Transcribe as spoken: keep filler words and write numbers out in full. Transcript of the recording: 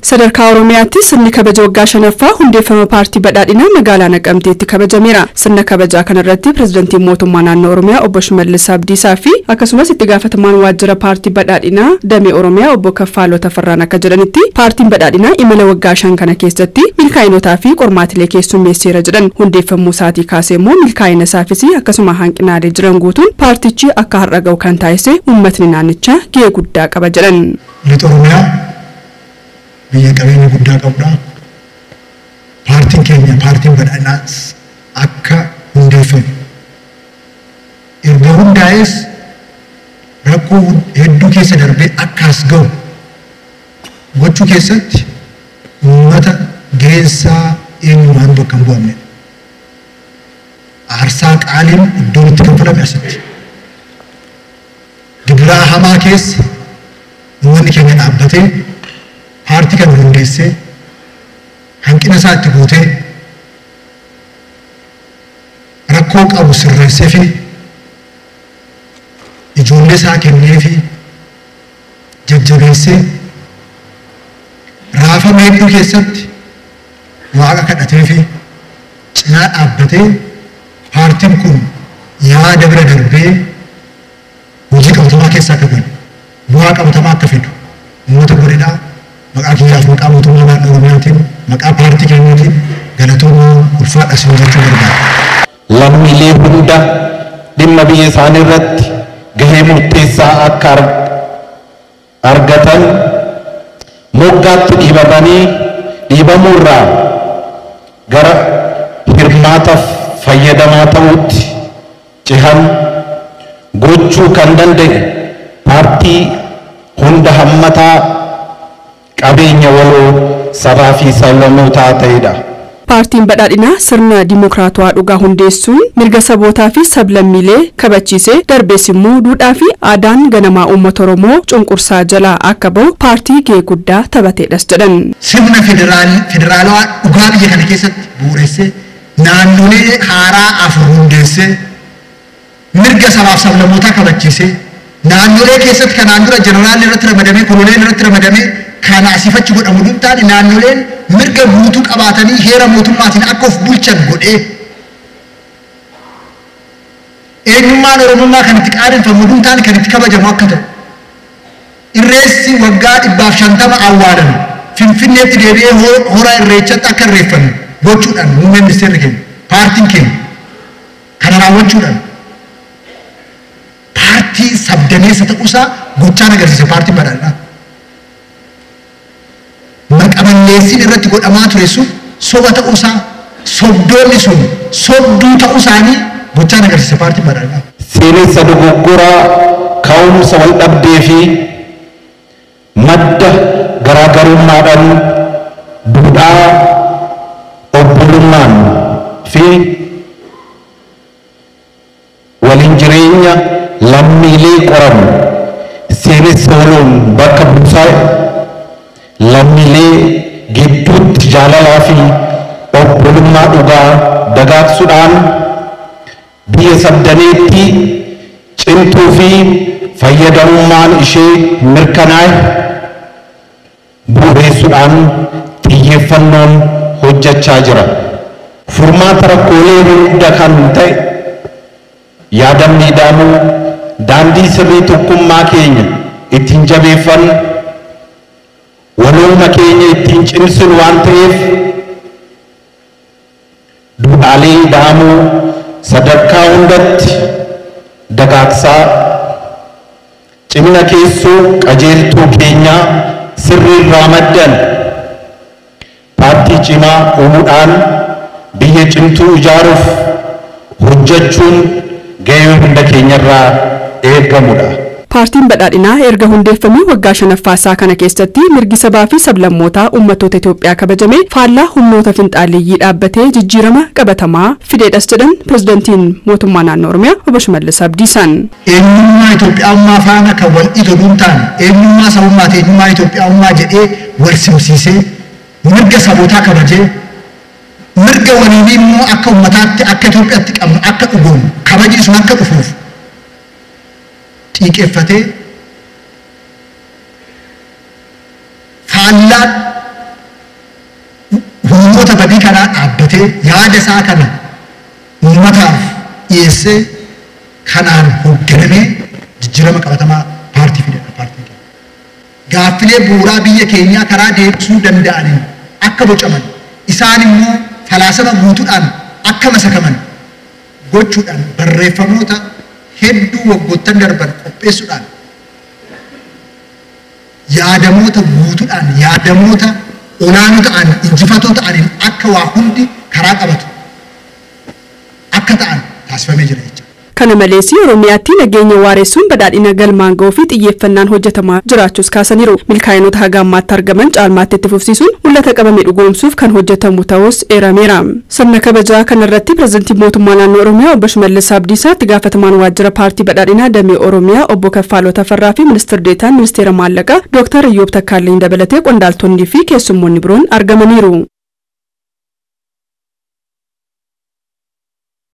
Sadarkaa Oromiyaatti sirni kabaja waggaa shanaffaa hundeeffama paartii badhaadhinaa magaalaa Naqamteetti kabajameera. Sirna kabajaa kanarratti pirezidaantiin mootummaa naannoo Oromiyaa obbo Shimallis Abdiisaa fi akkasumas itti gaafatamaan waajjira paartii badhaadhinaa damee Oromiyaa obbo Kaffaaloo Tafarraan akka jedhanitti paartiin badhaadhinaa imala waggaa shan kana keessatti milkaa'inotaa fi qormaatilee keessummeesseera jedhan. Hundeeffamuu isaatii kaasee immoo milkaa'ina isaafis akkasuma hanqinaalee jiran guutuun paartichi akka har'a ga'u kan taasise uummatni naannichaa gahee guddaa qaba jedhan. Biyya qabeenya guddaa qabudha. Paartiin keenya paartiin badhaadhinaa akka hundeeffamu. Erga hundaa'es rakkoo hedduu keessa darbee akka as ga'u gochuu keessatti uummata geensaa eenyumaan bakka hin bu'amne. Aarsaa qaaliin iddoon itti kaffalame asitti. Gidiraa hamaa keessa uummanni keenya dhaabbatee paartii kan hundeessee hanqina isaatti guutee rakkoo qabu sirreessee fi ijoollee isaa kennee fi jajjabeessee raafama hedduu keessatti waaqa kadhatee fi cinaa dhaabbatee paartiin kun yaada bira darbee hojii qabatamaa keessaa akka galu bu'aa qabatamaa akka fidu uummata godhedhaa. Maqaa kiyyaaf maqaa mootummaa naannoo Oromiyaatiin maqaa paartii keenyaatiin galatooma ulfaadha isin jechuu barbaada. Lammiilee hunda dhimma biyya isaanii irratti gahee murteessaa akka argatan moggaatti dhiibamanii dhiibamuurraa gara hirmaataaf fayyadamaa ta'uutti cehan gochuu kan danda'e paartii hunda hammataa qabeenya waloo sabaa fi sablammootaa ta'edha. Paartiin badhaadhinaa sirna dimokiraatawaa dhugaa hundeessuun mirga sabootaa fi sablammiilee kabachiisee darbees immoo duudhaa fi aadaan ganamaa uummata Oromoo cunqursaa jalaa akka bahu paartii gahee guddaa taphateedhas jedhan. Sirna federaalawaa dhugaa biyya kana keessatti bu'uureessee naannolee haaraa afur hundeessee mirga sabaaf sablammootaa kabachiisee naannolee keessatti kanaan dura jeneraalli irratti ramadamee koloneel irratti ramadamee kana asifachi godhamu duntaan naannoleen mirga guutuu qabaatanii heera mootummaatiin akka of bulchan godhee eenyummaan Oromummaa kan itti qaadinfamu duntaan kan itti kabajamu akka ta'u irreessi waggaa dhibbaaf shantama awwaalame Finfinneetti deebi'ee hora irreechatti akka irreeffamu gochuudhaan muummeen ministeerri keenya paartiin keenya kana raawwachuudhaan paartii sabdaneessa ta'uusaa gochaan agarsiise paartiin badhaadhinaa. Maqaballeessiin irratti godhamaa ture sun soba ta'uusaa sobdoonni sun sobduu ta'uusaanii gochaan agarsiise paartiin badhaadhinaa. Seenessa dogoggoraa ka'umsa wal dhabdee fi madda garaagarummaadhaan duudhaa obbolummaan fi waliin jireenya lammiilee qoramu seenessa waloon bakka buusaa lammiilee gidduutti jaalalaa fi obbolummaa dhugaa dagaagsuudhaan biyya sabdaneetti cimtuu fi fayyadamummaan ishee mirkanaa'e bu'uureessuudhaan xiyyeeffannoon hojjechaa jira. Furmaata rakkoolee hunda kan ta'e yaadamni daamuu daandii sirrii tokkummaa keenya ittiin jabeeffannu walooma keenya ittiin cimsinu waan ta'eef duudhaalee daamuu sadarkaa hundatti dagaagsaa cimina keessoo qajeeltuu keenyaa sirriirraa maddan paartii cimaa uumuudhaan biyya cimtuu ijaaruuf hojjechuun gahee hunda keenyarraa eegamudha. Paartiin badhaadhinaa erga hundeeffamee waggaa shanaffaa isaa kana keessatti mirgi sabaa fi sablammootaa uummattoota Itoophiyaa kabajame faallaa humnoota finxaaleeyyii dhaabbatee jijjiirama qabatamaa fideedhas jedhan pirezidaantiin mootummaa naannoo Oromiyaa obbo Shimallis Abdiisaan. Eenyummaa Itoophiyaummaa faana kan wal itoduun taane eenyummaa sabummaa fi eenyummaa Itoophiyaummaa jedhee wal simsiisee mirga sabootaa kabajee mirga waliinii immoo akka uummataatti akka Itoophiyaatti qabnu akka dhugoonu kabajii sun akka dhufuuf xiiqeffatee faallaan namoota badii kanaa dhaabbatee yaada isaa kana uummataaf dhiyeessee kanaan hoogganamee jijjiirama qabatamaa paartii fidedha paartii keenya. Gaaffilee bu'uuraa biyya keenyaa karaa deebisuu danda'aniin akka bocaman isaan immoo falaasama guutuudhaan akka masakaman gochuudhaan barreeffamoota hedduu waggoottan darban qopheessuudhaan yaadamoota guutuudhaan yaadamoota olaanoo ta'an injifatoo ta'aniin akka waa hundi karaa qabatu akka ta'an taasifamee jira jechuudha. Kana malees Oromiyaatti nageenya waaressuun badhaadhina galmaan ga'uu fi xiyyeeffannaan hojjetamaa jiraachuus kaasaniiru. Milkaa'inoota haga ammaatti argaman caalmaatti itti fufsiisuun mul'ata qabame dhugoomsuuf kan hojjetamu ta'us eerameera. Sirna kabajaa kanarratti pireezidantii mootummaa naannoo Oromiyaa obbo Shimallis Abdiisaa, itti gaafatamaan waajjira paartii badhaadhinaa damee Oromiyaa obbo Kaffaaloo Tafarraa fi ministeerri deetaan ministeera maallaqaa Dooktar Iyyoob Takkaallee dabalatee qondaaltonnii fi keessummoonni biroon argamaniiru.